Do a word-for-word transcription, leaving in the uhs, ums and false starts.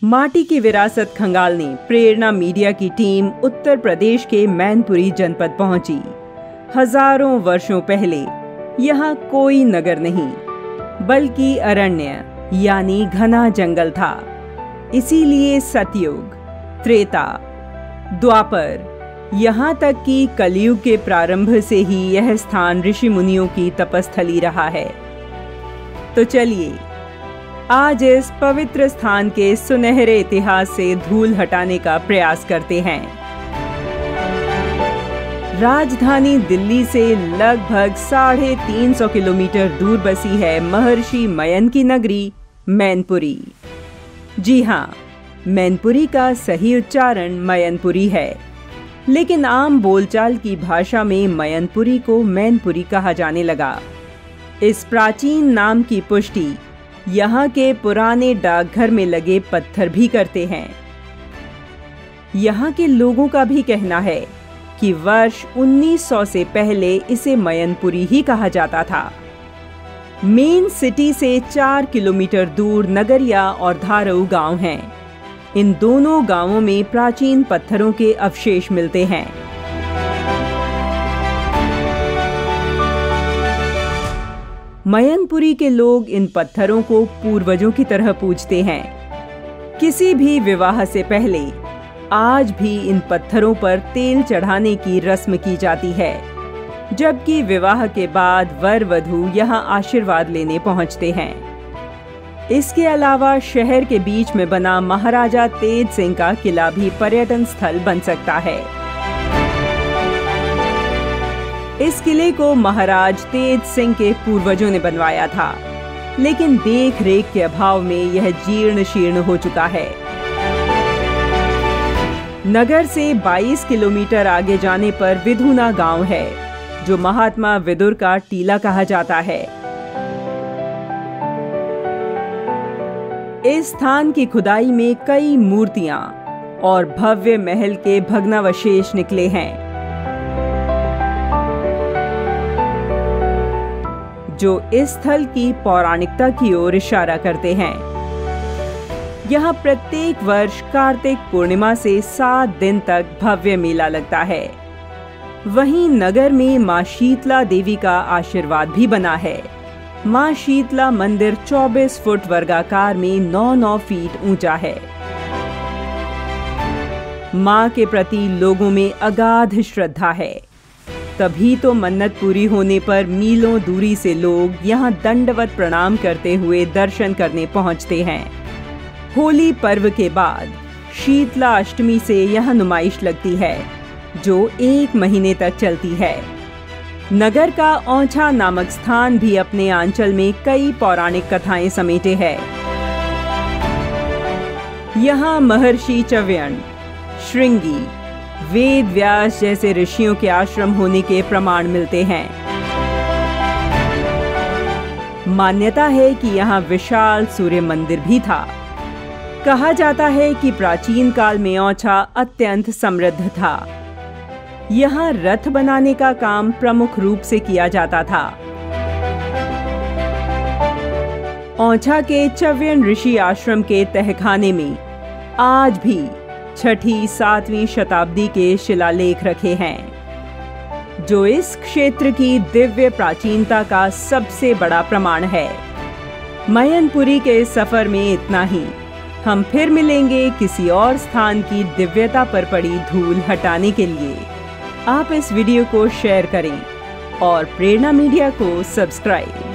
माटी की विरासत खंगालने प्रेरणा मीडिया की टीम उत्तर प्रदेश के मैनपुरी जनपद पहुंची। हजारों वर्षों पहले यहाँ कोई नगर नहीं बल्कि अरण्य यानी घना जंगल था। इसीलिए सतयुग, त्रेता, द्वापर, यहाँ तक कि कलयुग के प्रारंभ से ही यह स्थान ऋषि मुनियों की तपस्थली रहा है। तो चलिए आज इस पवित्र स्थान के सुनहरे इतिहास से धूल हटाने का प्रयास करते हैं। राजधानी दिल्ली से लगभग साढ़े तीन सौ किलोमीटर दूर बसी है महर्षि मयन की नगरी मैनपुरी। जी हाँ, मैनपुरी का सही उच्चारण मयनपुरी है, लेकिन आम बोलचाल की भाषा में मयनपुरी को मैनपुरी कहा जाने लगा। इस प्राचीन नाम की पुष्टि यहाँ के पुराने डाकघर में लगे पत्थर भी करते हैं। यहाँ के लोगों का भी कहना है कि वर्ष उन्नीस सौ से पहले इसे मयनपुरी ही कहा जाता था। मेन सिटी से चार किलोमीटर दूर नगरिया और धारऊ गांव हैं। इन दोनों गांवों में प्राचीन पत्थरों के अवशेष मिलते हैं। मयनपुरी के लोग इन पत्थरों को पूर्वजों की तरह पूजते हैं। किसी भी विवाह से पहले आज भी इन पत्थरों पर तेल चढ़ाने की रस्म की जाती है, जबकि विवाह के बाद वर वधू यहाँ आशीर्वाद लेने पहुँचते हैं। इसके अलावा शहर के बीच में बना महाराजा तेज सिंह का किला भी पर्यटन स्थल बन सकता है। इस किले को महाराज तेज सिंह के पूर्वजों ने बनवाया था, लेकिन देख रेख के अभाव में यह जीर्ण शीर्ण हो चुका है। नगर से बाईस किलोमीटर आगे जाने पर विधुना गांव है, जो महात्मा विदुर का टीला कहा जाता है। इस स्थान की खुदाई में कई मूर्तियां और भव्य महल के भग्नावशेष निकले हैं, जो इस स्थल की पौराणिकता की ओर इशारा करते हैं। यहाँ प्रत्येक वर्ष कार्तिक पूर्णिमा से सात दिन तक भव्य मेला लगता है। वहीं नगर में मां शीतला देवी का आशीर्वाद भी बना है। मां शीतला मंदिर चौबीस फुट वर्गाकार में नौ नौ फीट ऊंचा है। मां के प्रति लोगों में अगाध श्रद्धा है, तभी तो मन्नत पूरी होने पर मीलों दूरी से लोग यहाँ दंडवत प्रणाम करते हुए दर्शन करने पहुँचते हैं। होली पर्व के बाद शीतला अष्टमी से यह नुमाइश लगती है, जो एक महीने तक चलती है। नगर का औंछा नामक स्थान भी अपने आंचल में कई पौराणिक कथाएं समेटे है। यहाँ महर्षि च्यवण, श्रृंगी, वेद व्यास जैसे ऋषियों के आश्रम होने के प्रमाण मिलते हैं। मान्यता है कि यहाँ विशाल सूर्य मंदिर भी था। कहा जाता है कि प्राचीन काल में औंछा अत्यंत समृद्ध था। यहाँ रथ बनाने का काम प्रमुख रूप से किया जाता था। औंछा के च्यवण ऋषि आश्रम के तहखाने में आज भी छठी सातवीं शताब्दी के शिलालेख रखे हैं, जो इस क्षेत्र की दिव्य प्राचीनता का सबसे बड़ा प्रमाण है। मयनपुरी के सफर में इतना ही। हम फिर मिलेंगे किसी और स्थान की दिव्यता पर पड़ी धूल हटाने के लिए। आप इस वीडियो को शेयर करें और प्रेरणा मीडिया को सब्सक्राइब